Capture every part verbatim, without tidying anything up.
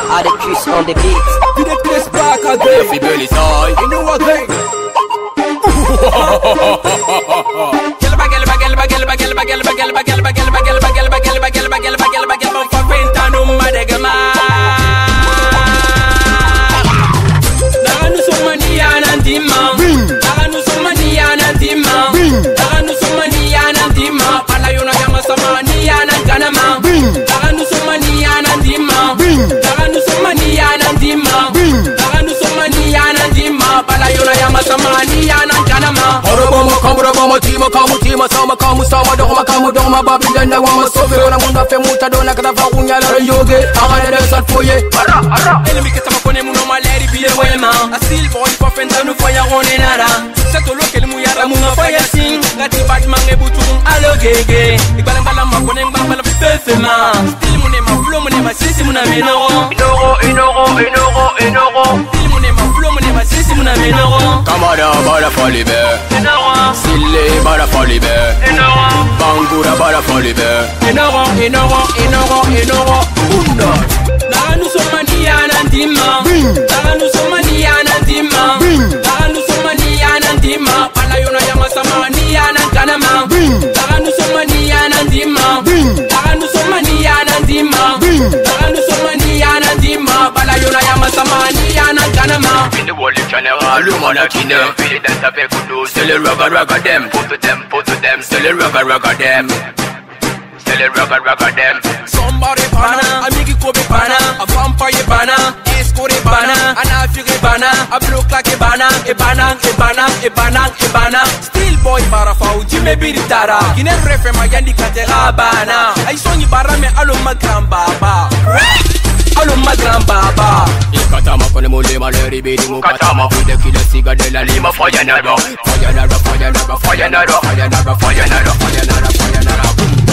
Atticus on the beat. To the place back again. If you belly side, You know again. gelba gelba gelba gelba gelba gelba gelba gelba gelba gelba gelba gelba gelba gelba gelba gelba fa kwenta no madegama. Nanu somani anandima. Nanu somani anandima. Nanu somani anandima. Pala yona yama samani ananganama. Nanu somani anandima. Nanu somani anandima. Nanu somani anandima. Pala yona yama samani ananganama. Horoboma kamuraboma tima kamu tima sama kamu sama dogma kamu dogma babin danda wama sofe ora munda fe muta dona kada fa kunya la yoge agane de sat foye ara ara elmi ke sama kone muno maleri bile wema asil boy fa fenda no faya one nara seto lokel mu yara mu na faya sing ngati batman e butu alo gege ibala bala ma kone mbala fefe ma stil mu ne ma flow mu ne ma sisi mu na menoro inoro inoro inoro inoro stil mu ne ma flow mu ne ma sisi mu na menoro kamara bara falibe inoro sille bara falibe inoro bangura bara falibe inoro inoro inoro inoro unda nanu somani anandima nanu somani anandima nanu somani anandima pala yona yama samani ananganama nanu somani anandima nanu somani anandima nanu somani anandima pala yona yama samani ananganama. In the world of general, you wanna kill them. Feel it, that's a fake good. Sell it, rugga, rugga them. Put to them, put to them. Sell it, rugga, rugga them. Sell it, rugga, rugga them. Somebody bana, a Miki Kobe bana, a vampire bana, escort bana, an Afri bana, a block like a bana, a bana, a bana, a bana, a bana. Still boy barafau, Jimmy Biditara, Kine refe Mayandi Katera bana. I saw you barame alo magram baba. Alo magram baba. Katama kone mule maleri bidi mu katama Fude kile siga de la lima fire naro Fire naro, fire naro, fire naro Fire naro, fire naro, fire naro, fire naro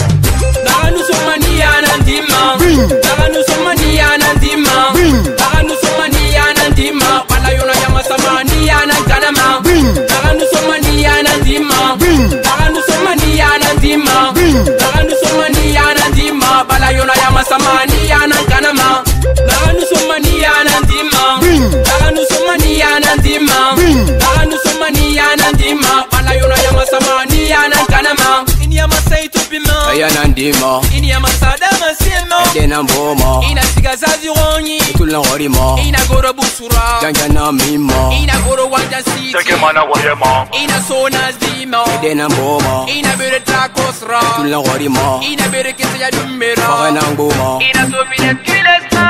Nanu somani anandima Nanu somani anandima Nanu somani anandima Pala yona yama samani ananganama Nanu somani anandima Nanu somani anandima Nanu somani anandima Pala yona yama samani ananganama Nanu somani anandima Nanu somani anandima Nanu somani anandima Pala yona yama samani ananganama Inyama saito bima Aya nandima Inyama sadama sema Dena mboma Ina siga zazironyi Tulan horima Ina goro busura Janja na mima Ina goro wanja siti Take mana wayema Ina sona zima Dena mboma Ina bere takosra Tulan horima Ina bere kese ya dumbera Faka na ngoma Ina sofine kilesma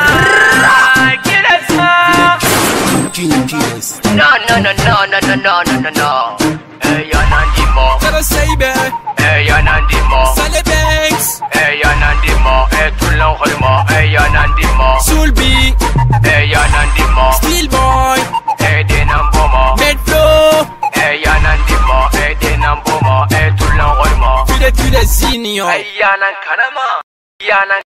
Kilesma King Killers No no no no no no no no no no Hey anandimo Sara Saibe Hey anandimo Sale Banks Hey anandimo Hey tulan horima Hey anandimo Sulbi Hey anandimo Steel Boy Hey denamboma Medflow Hey anandimo Hey denamboma Hey tulan horima Fide Fide Zinio Hey anankanama Yanan